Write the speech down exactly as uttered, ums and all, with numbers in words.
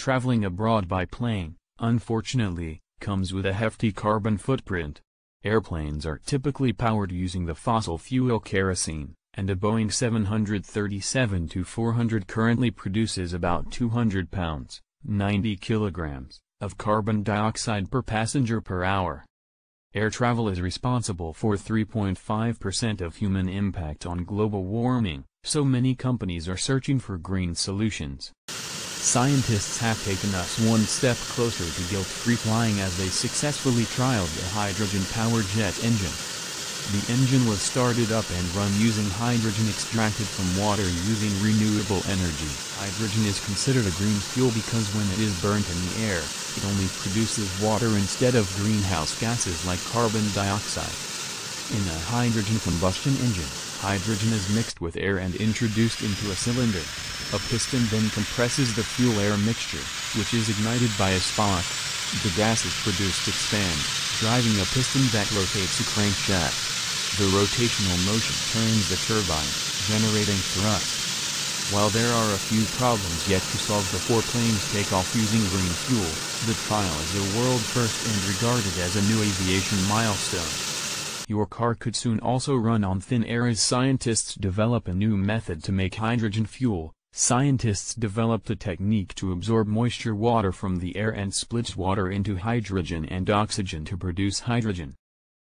traveling abroad by plane, unfortunately, comes with a hefty carbon footprint. Airplanes are typically powered using the fossil fuel kerosene, and a Boeing seven thirty-seven four hundred currently produces about two hundred pounds, ninety kilograms, of carbon dioxide per passenger per hour. Air travel is responsible for three point five percent of human impact on global warming, so many companies are searching for green solutions. Scientists have taken us one step closer to guilt-free flying as they successfully trialed a hydrogen-powered jet engine. The engine was started up and run using hydrogen extracted from water using renewable energy. Hydrogen is considered a green fuel because when it is burnt in the air, it only produces water instead of greenhouse gases like carbon dioxide. In a hydrogen combustion engine, hydrogen is mixed with air and introduced into a cylinder. A piston then compresses the fuel-air mixture, which is ignited by a spark. The gases produced expand, driving a piston that rotates a crankshaft. The rotational motion turns the turbine, generating thrust. While there are a few problems yet to solve before planes take off using green fuel, the trial is a world first and regarded as a new aviation milestone. Your car could soon also run on thin air as scientists develop a new method to make hydrogen fuel. Scientists developed a technique to absorb moisture water from the air and split water into hydrogen and oxygen to produce hydrogen.